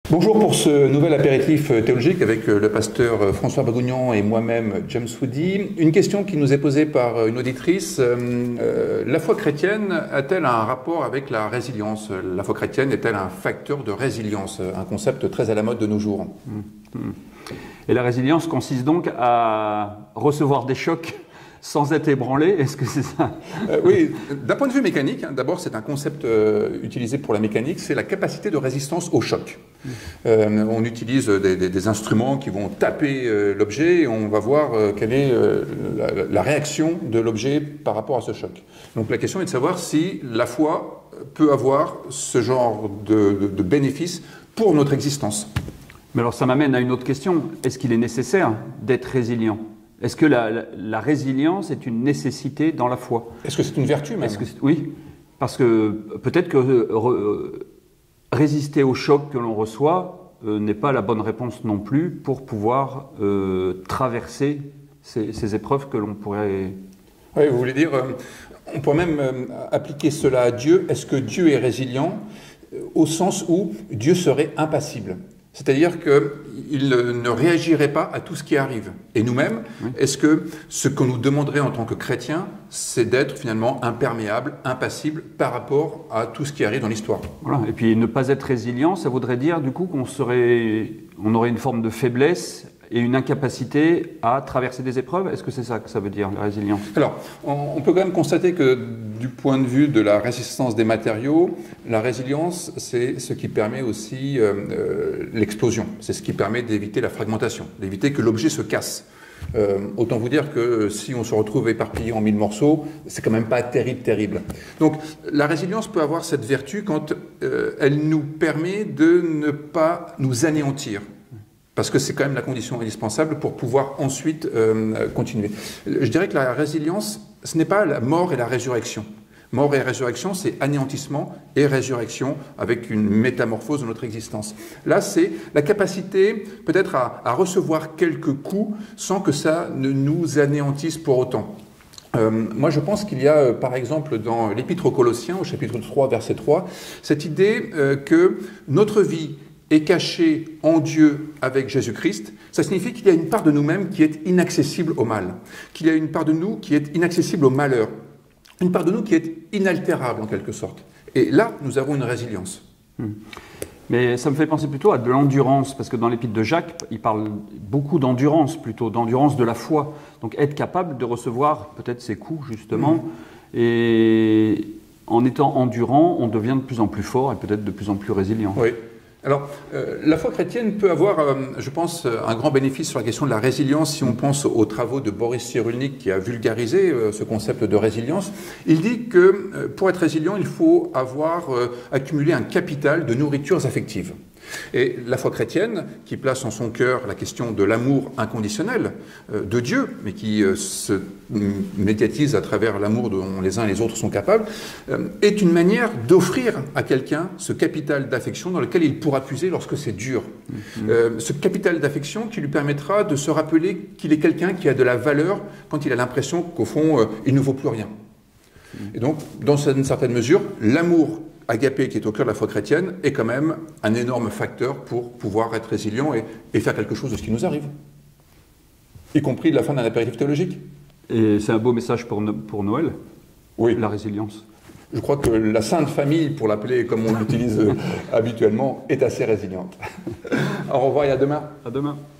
Bonjour pour ce nouvel apéritif théologique avec le pasteur François Bagougnan et moi-même James Woody. Une question qui nous est posée par une auditrice. La foi chrétienne a-t-elle un rapport avec la résilience? La foi chrétienne est-elle un facteur de résilience? Un concept très à la mode de nos jours. Et la résilience consiste donc à recevoir des chocs sans être ébranlé, est-ce que c'est ça? Oui, d'un point de vue mécanique, d'abord c'est un concept utilisé pour la mécanique, c'est la capacité de résistance au choc. On utilise des instruments qui vont taper l'objet et on va voir quelle est la réaction de l'objet par rapport à ce choc. Donc la question est de savoir si la foi peut avoir ce genre de bénéfice pour notre existence. Mais alors ça m'amène à une autre question, est-ce qu'il est nécessaire d'être résilient? Est-ce que la résilience est une nécessité dans la foi? Est-ce que c'est une vertu même? Oui, parce que peut-être que résister au choc que l'on reçoit n'est pas la bonne réponse non plus pour pouvoir traverser ces épreuves que l'on pourrait... Oui, vous voulez dire, on pourrait même appliquer cela à Dieu. Est-ce que Dieu est résilient au sens où Dieu serait impassible? C'est-à-dire qu'il ne réagirait pas à tout ce qui arrive. Et nous-mêmes, oui. Est-ce que ce qu'on nous demanderait en tant que chrétiens, c'est d'être finalement imperméable, impassible par rapport à tout ce qui arrive dans l'histoire? Voilà. Et puis ne pas être résilient, ça voudrait dire du coup qu'on aurait une forme de faiblesse et une incapacité à traverser des épreuves. Est-ce que c'est ça que ça veut dire, la résilience? Alors, on peut quand même constater que du point de vue de la résistance des matériaux, la résilience, c'est ce qui permet aussi l'explosion. C'est ce qui permet d'éviter la fragmentation, d'éviter que l'objet se casse. Autant vous dire que si on se retrouve éparpillé en 1000 morceaux, c'est quand même pas terrible. Donc la résilience peut avoir cette vertu quand elle nous permet de ne pas nous anéantir. Parce que c'est quand même la condition indispensable pour pouvoir ensuite continuer. Je dirais que la résilience, ce n'est pas la mort et la résurrection. Mort et résurrection, c'est anéantissement et résurrection avec une métamorphose de notre existence. Là, c'est la capacité peut-être à recevoir quelques coups sans que ça ne nous anéantisse pour autant. Moi, je pense qu'il y a, par exemple, dans l'Épître aux Colossiens, au chapitre 3, verset 3, cette idée que notre vie est caché en Dieu avec Jésus-Christ, ça signifie qu'il y a une part de nous-mêmes qui est inaccessible au mal, qu'il y a une part de nous qui est inaccessible au malheur, une part de nous qui est inaltérable en quelque sorte. Et là, nous avons une résilience. Mais ça me fait penser plutôt à de l'endurance, parce que dans l'épître de Jacques, il parle beaucoup d'endurance plutôt, d'endurance de la foi. Donc être capable de recevoir peut-être ces coups justement, et en étant endurant, on devient de plus en plus fort et peut-être de plus en plus résilient. Oui. Alors, la foi chrétienne peut avoir, je pense, un grand bénéfice sur la question de la résilience si on pense aux travaux de Boris Cyrulnik qui a vulgarisé ce concept de résilience. Il dit que pour être résilient, il faut avoir accumulé un capital de nourritures affectives. Et la foi chrétienne, qui place en son cœur la question de l'amour inconditionnel de Dieu, mais qui se médiatise à travers l'amour dont les uns et les autres sont capables, est une manière d'offrir à quelqu'un ce capital d'affection dans lequel il pourra puiser lorsque c'est dur. Ce capital d'affection qui lui permettra de se rappeler qu'il est quelqu'un qui a de la valeur quand il a l'impression qu'au fond, il ne vaut plus rien. Et donc, dans une certaine mesure, l'amour agapé qui est au cœur de la foi chrétienne est quand même un énorme facteur pour pouvoir être résilient et faire quelque chose de ce qui nous arrive. Y compris de la fin d'un apéritif théologique. Et c'est un beau message pour Noël, oui. La résilience. Je crois que la Sainte Famille, pour l'appeler comme on l'utilise habituellement, est assez résiliente. Au revoir et à demain. À demain.